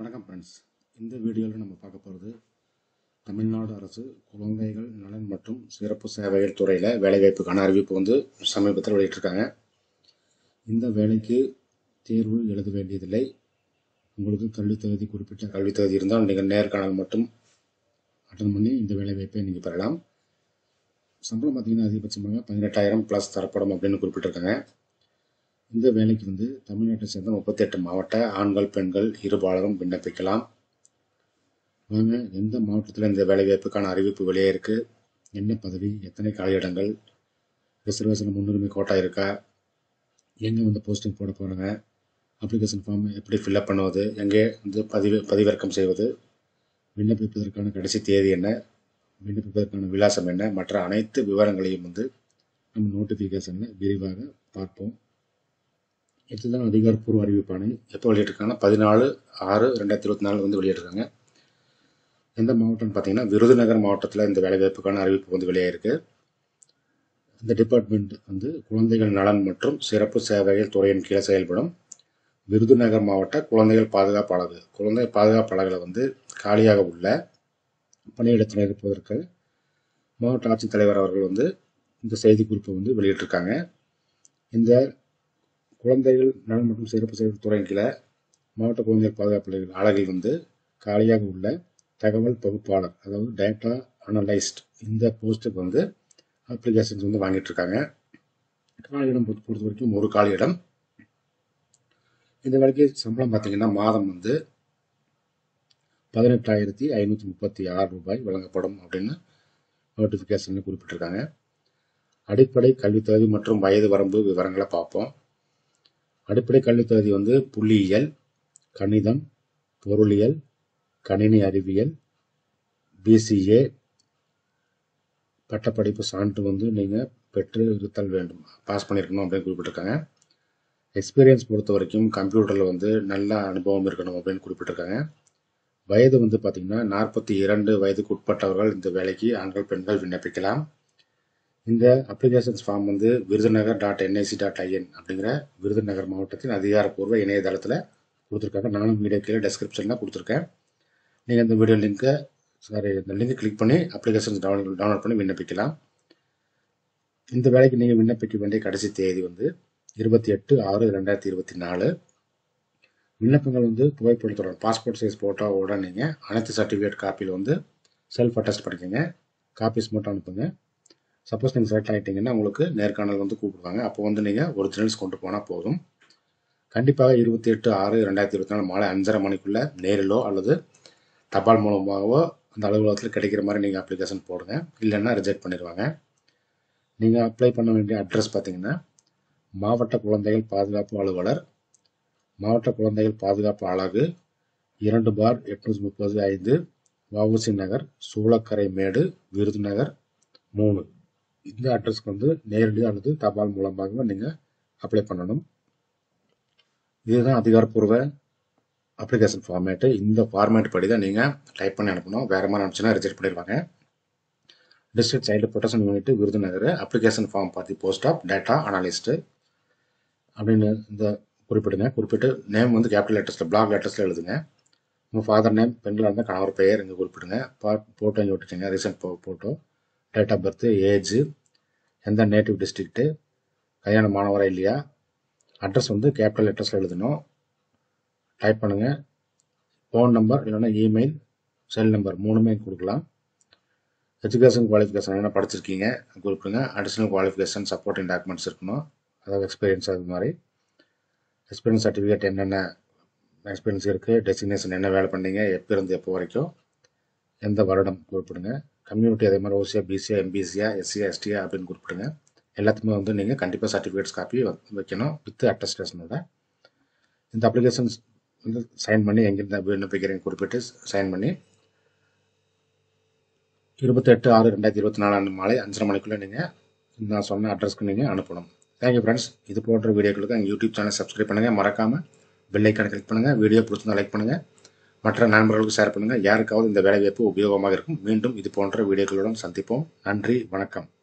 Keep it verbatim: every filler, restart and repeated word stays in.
வணக்கம் ஃப்ரெண்ட்ஸ். இந்த வீடியோவில் நம்ம பார்க்க போகிறது தமிழ்நாடு அரசு குழந்தைகள் நலன் மற்றும் சிறப்பு சேவைகள் துறையில் வேலைவாய்ப்புக்கான அறிவிப்பு வந்து சமீபத்தில் வெளியிட்டிருக்காங்க. இந்த வேலைக்கு தேர்வு எழுத வேண்டியதில்லை. உங்களுக்கு கல்வித் தகுதி குறிப்பிட்ட கல்வித் தகுதி இருந்தால் நீங்கள் நேர்காணல் மட்டும் அட்டன் பண்ணி இந்த வேலைவாய்ப்பை நீங்கள் பெறலாம். சம்பளம் பார்த்தீங்கன்னா அதிகபட்சமாக பதினெட்டாயிரம் ப்ளஸ் தரப்படும் அப்படின்னு குறிப்பிட்டிருக்காங்க. இந்த வேலைக்கு வந்து தமிழ்நாட்டை சேர்ந்த முப்பத்தி எட்டு மாவட்ட ஆண்கள் பெண்கள் இருபாலரும் விண்ணப்பிக்கலாம். வாங்க, எந்த மாவட்டத்தில் இந்த வேலைவாய்ப்புக்கான அறிவிப்பு வெளியே இருக்கு, என்ன பதவி, எத்தனை காலியிடங்கள், ரிசர்வேஷன் முன்னுரிமை கோட்டா இருக்கா, எங்கே வந்து போஸ்டிங் போட போகிறாங்க, அப்ளிகேஷன் ஃபார்ம் எப்படி ஃபில்அப் பண்ணுவது, எங்கே வந்து பதிவு பதிவிறக்கம் செய்வது, விண்ணப்பிப்பதற்கான கடைசி தேதி என்ன, விண்ணப்பிப்பதற்கான விலாசம் என்ன, மற்ற அனைத்து விவரங்களையும் வந்து நம்ம நோட்டிஃபிகேஷனில் விரிவாக பார்ப்போம். இதுதான் அதிகாரப்பூர்வ அறிவிப்பாணை. எப்போ வெளியிட்டிருக்காங்கன்னா பதினாலு ஆறு ரெண்டாயிரத்தி இருபத்தி நாலு வந்து வெளியிட்டிருக்காங்க. எந்த மாவட்டம்னு பார்த்தீங்கன்னா விருதுநகர் மாவட்டத்தில் இந்த வேலைவாய்ப்புக்கான அறிவிப்பு வந்து வெளியாயிருக்கு. இந்த டிபார்ட்மெண்ட் வந்து குழந்தைகள் நலன் மற்றும் சிறப்பு சேவைகள் துறையின் கீழே செயல்படும். விருதுநகர் மாவட்ட குழந்தைகள் பாதுகாப்பு அலகு குழந்தை பாதுகாப்பு அலகில் வந்து காலியாக உள்ள பணியிடத்தில் இருப்பதற்கு மாவட்ட ஆட்சித்தலைவர் அவர்கள் வந்து இந்த செய்திக்குறிப்பை வந்து வெளியிட்டிருக்காங்க. இந்த குழந்தைகள் நலன் மற்றும் சிறப்பு சேவை துறையின் கீழே மாவட்ட குழந்தைகள் பாதுகாப்பு அலகில் வந்து காலியாக உள்ள தகவல் பகுப்பாளர், அதாவது டேட்டா அனலைஸ்ட், இந்த போஸ்ட்டுக்கு வந்து அப்ளிகேஷன்ஸ் வந்து வாங்கிட்டு இருக்காங்க. காலியிடம் பொறுத்த வரைக்கும் ஒரு காலியிடம். இந்த வேலைக்கு சம்பளம் பார்த்தீங்கன்னா மாதம் வந்து பதினெட்டாயிரத்தி ஐநூற்றி முப்பத்தி ஆறு ரூபாய் வழங்கப்படும் அப்படின்னு நோட்டிஃபிகேஷனில் குறிப்பிட்டிருக்காங்க. அடிப்படை கல்வித் தகுதி மற்றும் வயது வரம்பு விவரங்களை பார்ப்போம். அடிப்படை கல்வித் தகுதி வந்து புள்ளியியல், கணிதம், பொருளியல், கணினி அறிவியல், பிசிஏ பட்டப்படிப்பு சான்று வந்து நீங்கள் பெற்று இருத்தல் வேண்டும், பாஸ் பண்ணியிருக்கணும் அப்படின்னு குறிப்பிட்டிருக்காங்க. எக்ஸ்பீரியன்ஸ் பொறுத்த வரைக்கும் கம்ப்யூட்டரில் வந்து நல்ல அனுபவம் இருக்கணும் அப்படின்னு குறிப்பிட்டிருக்காங்க. வயது வந்து பார்த்திங்கன்னா நாற்பத்தி இரண்டு வயதுக்கு உட்பட்டவர்கள் இந்த வேலைக்கு ஆண்கள் பெண்கள் விண்ணப்பிக்கலாம். இந்த அப்ளிகேஷன்ஸ் ஃபார்ம் வந்து Virudhunagar dot NIC dot IN அப்படிங்கிற விருதுநகர் மாவட்டத்தின் அதிகாரப்பூர்வ இணையதளத்தில் கொடுத்துருக்காங்க. நானும் வீடியோ கீழே டெஸ்கிரிப்ஷனில் கொடுத்துருக்கேன். நீங்கள் இந்த வீடியோ லிங்க்கை சாரி இந்த லிங்கை கிளிக் பண்ணி அப்ளிகேஷன்ஸ் டவுன்லோட் டவுன்லோட் பண்ணி விண்ணப்பிக்கலாம். இந்த வேலைக்கு நீங்கள் விண்ணப்பிக்க வேண்டிய கடைசி தேதி வந்து இருபத்தி எட்டு ஆறு ரெண்டாயிரத்தி இருபத்தி நாலு. விண்ணப்பங்கள் வந்து புகைப்படத்தோட பாஸ்போர்ட் சைஸ் ஃபோட்டோவோட நீங்கள் அனைத்து சர்டிஃபிகேட் காப்பியில் வந்து செல்ஃப் அட்டஸ்ட் பண்ணிக்கோங்க. காப்பீஸ் மட்டும் அனுப்புங்க. சப்போஸ் நீங்கள் செலக்ட் ஆகிட்டீங்கன்னா உங்களுக்கு நேர்காணல் வந்து கூப்பிடுவாங்க. அப்போ வந்து நீங்கள் ஒரிஜினல்ஸ் கொண்டு போனால் போதும். கண்டிப்பாக இருபத்தி எட்டு ஆறு ரெண்டாயிரத்தி இருபத்தி நாலு மாலை அஞ்சரை மணிக்குள்ளே நேரிலோ அல்லது தபால் மூலமாகவோ அந்த அலுவலகத்தில் கிடைக்கிற மாதிரி நீங்கள் அப்ளிகேஷன் போடுங்க. இல்லைன்னா ரிஜெக்ட் பண்ணிடுவாங்க. நீங்கள் அப்ளை பண்ண வேண்டிய அட்ரஸ் பார்த்தீங்கன்னா மாவட்ட குழந்தைகள் பாதுகாப்பு அலுவலர், மாவட்ட குழந்தைகள் பாதுகாப்பு அலகு, இரண்டு பார் எட்நூற்றி முப்பது ஐந்து வஉசி நகர், சூளக்கரை மேடு, விருதுநகர் மூணு. இந்த அட்ரஸ்க்கு வந்து நேரடி அல்லது தபால் மூலமாக நீங்கள் அப்ளை பண்ணணும். இதுதான் அதிகாரப்பூர்வ அப்ளிகேஷன் ஃபார்மேட்டு. இந்த ஃபார்மேட் படி தான் நீங்கள் டைப் பண்ணி அனுப்பணும். வேறு மாதிரி அனுப்பிச்சுன்னா ரிஜெக்ட் பண்ணிடுவாங்க. District child protection unit Virudhunagar, application form பார்த்து போஸ்ட் ஆஃப் டேட்டா அனலிஸ்ட்டு அப்படின்னு இந்த குறிப்பிடுங்க. குறிப்பிட்டு நேம் வந்து கேபிட்டல் லெட்டர்ஸில் பிளாக் லெட்டர்ஸில் எழுதுங்க. உங்கள் ஃபாதர் நேம், பெண்களாக இருந்தால் கணவர் பெயர் இங்கே குறிப்பிடுங்க. பா ஃபோட்டோ இங்கே விட்டுச்சிங்க, recent photo, date of birth, age, எந்த நேட்டிவ் டிஸ்ட்ரிக்ட்டு, கல்யாணம் மாணவரா இல்லையா, அட்ரஸ் வந்து கேபிட்டல் லெட்டர்ஸில் எழுதணும். டைப் பண்ணுங்கள். ஃபோன் நம்பர் இல்லைன்னா இமெயில், செல் நம்பர் மூணுமே கொடுக்கலாம். எஜுகேஷன் குவாலிஃபிகேஷன் என்ன படிச்சிருக்கீங்க குறிப்பிடுங்க. அடிஷ்னல் குவாலிஃபிகேஷன் சப்போர்ட்டிங் டாக்குமெண்ட்ஸ் இருக்கணும், அதாவது எக்ஸ்பீரியன்ஸ் அது மாதிரி. எக்ஸ்பீரியன்ஸ் சர்டிஃபிகேட் என்னென்ன எக்ஸ்பீரியன்ஸ் இருக்குது, டெசிக்னேஷன் என்ன வேலை பண்ணீங்க, எப்போ இருந்து எப்போ வரைக்கும், எந்த வருடம் குறிப்பிடுங்க. கம்யூனிட்டி அதே மாதிரி ஓசியா, பிசியா, எம்பிசியா, எஸ்சியா, எஸ்டியா அப்படின்னு குறிப்பிடுங்க. எல்லாத்துக்குமே வந்து நீங்கள் கண்டிப்பாக சர்டிஃபிகேட்ஸ் காப்பி வைக்கணும் வித் அட்டஸ்டேஷனோட. இந்த அப்ளிகேஷன்ஸ் வந்து சைன் பண்ணி எங்கிருந்த விண்ணப்பிக்கிறீங்க குறிப்பிட்டு சைன் பண்ணி இருபத்தெட்டு ஆறு ரெண்டாயிரத்தி இருபத்தி நாலு அன்று மாலை அஞ்சரை மணிக்குள்ளே நீங்கள் நான் சொன்ன அட்ரஸ்க்கு நீங்கள் அனுப்பணும். Thank you friends. இது போன்ற வீடியோக்களுக்கு எங்கள் யூடியூப் சேனல் சப்ஸ்கிரைப் பண்ணுங்கள். மறக்காமல் பெல் ஐக்கானை கிளிக் பண்ணுங்கள். வீடியோ பிடிச்சிருந்தா லைக் பண்ணுங்கள். மற்ற நண்பர்களுக்கு ஷேர் பண்ணுங்கள். யாருக்காவது இந்த வேலைவாய்ப்பு உபயோகமாக இருக்கும். மீண்டும் இது போன்ற வீடியோக்களுடன் சந்திப்போம். நன்றி, வணக்கம்.